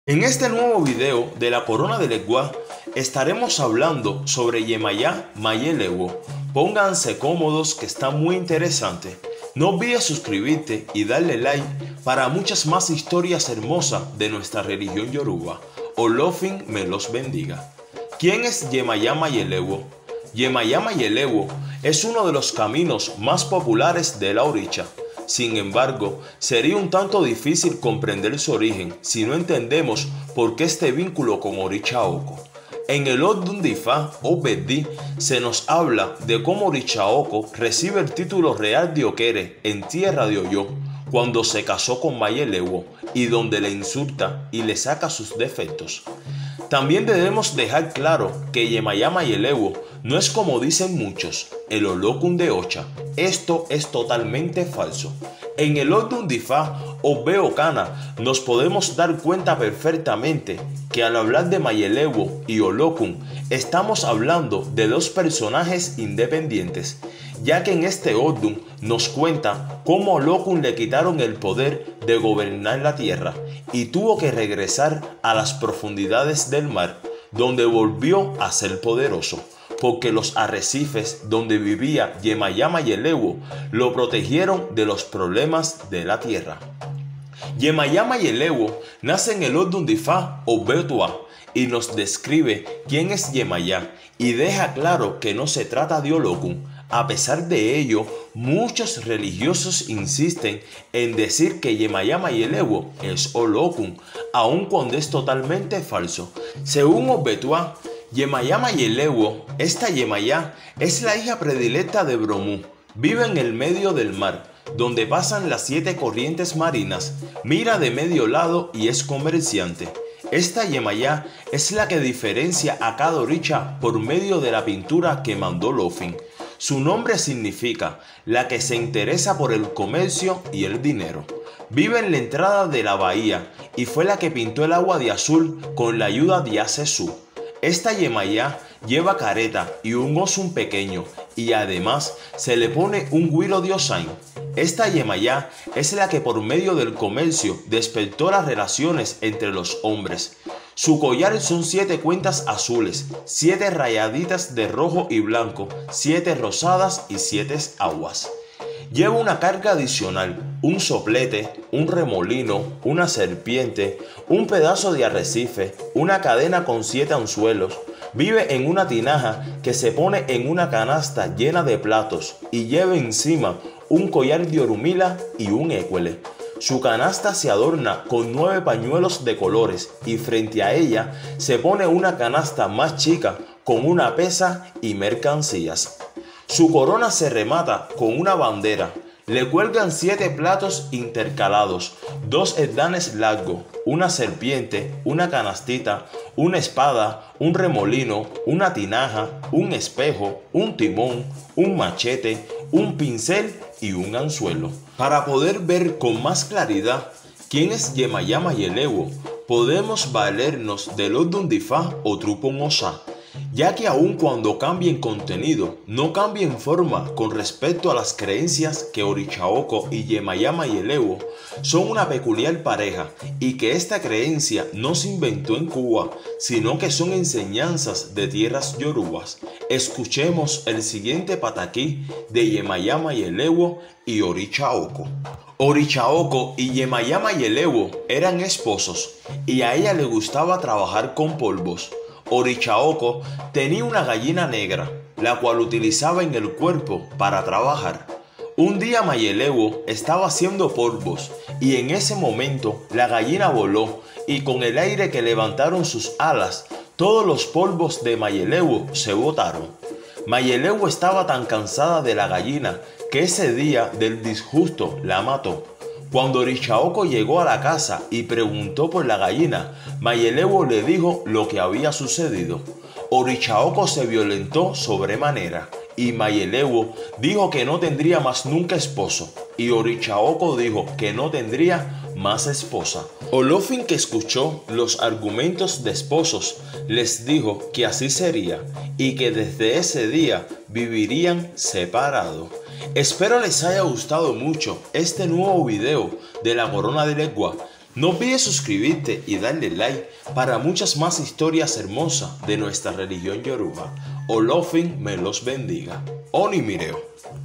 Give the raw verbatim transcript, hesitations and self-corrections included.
En este nuevo video de la Corona de Legua estaremos hablando sobre Yemayá Mayelewo. Pónganse cómodos que está muy interesante. No olvides suscribirte y darle like para muchas más historias hermosas de nuestra religión yoruba. Olofin me los bendiga. ¿Quién es Yemayá Mayelewo? Yemayá Mayelewo es uno de los caminos más populares de la Oricha. Sin embargo, sería un tanto difícil comprender su origen si no entendemos por qué este vínculo con Oricha Oko. En el Odun Difa o Bedí se nos habla de cómo Oricha Oko recibe el título real de Okere en tierra de Oyo cuando se casó con Mayelewo y donde le insulta y le saca sus defectos. También debemos dejar claro que Yemayá Mayelewo no es como dicen muchos, el Olokun de Ocha. Esto es totalmente falso. En el Odun Difa o Beokana nos podemos dar cuenta perfectamente que al hablar de Mayelewo y Olokun estamos hablando de dos personajes independientes, ya que en este Odun nos cuenta cómo a Olokun le quitaron el poder de gobernar la tierra y tuvo que regresar a las profundidades del mar, donde volvió a ser poderoso, porque los arrecifes donde vivía Yemayá Mayelewo lo protegieron de los problemas de la tierra. Yemayá Mayelewo nace en el Odun Difa o Betua y nos describe quién es Yemayá y deja claro que no se trata de Olokun. A pesar de ello, muchos religiosos insisten en decir que Yemayá Mayelewo es Olokun, aun cuando es totalmente falso. Según Obetua, Yemayá Mayelewo, esta Yemayá es la hija predilecta de Bromu. Vive en el medio del mar, donde pasan las siete corrientes marinas, mira de medio lado y es comerciante. Esta Yemayá es la que diferencia a cada Oricha por medio de la pintura que mandó Lofin. Su nombre significa la que se interesa por el comercio y el dinero. Vive en la entrada de la bahía y fue la que pintó el agua de azul con la ayuda de Asesu. Esta Yemayá lleva careta y un osun pequeño y además se le pone un huilo de Osain. Esta Yemayá es la que por medio del comercio despertó las relaciones entre los hombres. Su collar son siete cuentas azules, siete rayaditas de rojo y blanco, siete rosadas y siete aguas. Lleva una carga adicional, un soplete, un remolino, una serpiente, un pedazo de arrecife, una cadena con siete anzuelos. Vive en una tinaja que se pone en una canasta llena de platos y lleva encima un collar de orumila y un écuele. Su canasta se adorna con nueve pañuelos de colores y frente a ella se pone una canasta más chica con una pesa y mercancías. Su corona se remata con una bandera. Le cuelgan siete platos intercalados, dos esdanes largos, una serpiente, una canastita, una espada, un remolino, una tinaja, un espejo, un timón, un machete, un pincel y un anzuelo. Para poder ver con más claridad quién es Yemayá Mayelewo, podemos valernos del Odun Difa o Trupon Osa, ya que aun cuando cambie en contenido, no cambia en forma con respecto a las creencias que Oricha Oko y Yemayá Mayelewo son una peculiar pareja y que esta creencia no se inventó en Cuba, sino que son enseñanzas de tierras yorubas. Escuchemos el siguiente pataquí de Yemayá Mayelewo y Oricha Oko. Oricha Oko y Yemayá Mayelewo eran esposos y a ella le gustaba trabajar con polvos. Oricha Oko tenía una gallina negra, la cual utilizaba en el cuerpo para trabajar. Un día Mayelewo estaba haciendo polvos y en ese momento la gallina voló y con el aire que levantaron sus alas, todos los polvos de Mayelewo se botaron. Mayelewo estaba tan cansada de la gallina que ese día del disgusto la mató. Cuando Oricha Oko llegó a la casa y preguntó por la gallina, Mayelewo le dijo lo que había sucedido. Oricha Oko se violentó sobremanera y Mayelewo dijo que no tendría más nunca esposo y Oricha Oko dijo que no tendría más esposa. Olofin, que escuchó los argumentos de esposos, les dijo que así sería y que desde ese día vivirían separados. Espero les haya gustado mucho este nuevo video de la Corona de Legua. No olvides suscribirte y darle like para muchas más historias hermosas de nuestra religión yoruba. Olófin me los bendiga. Oni Mireo.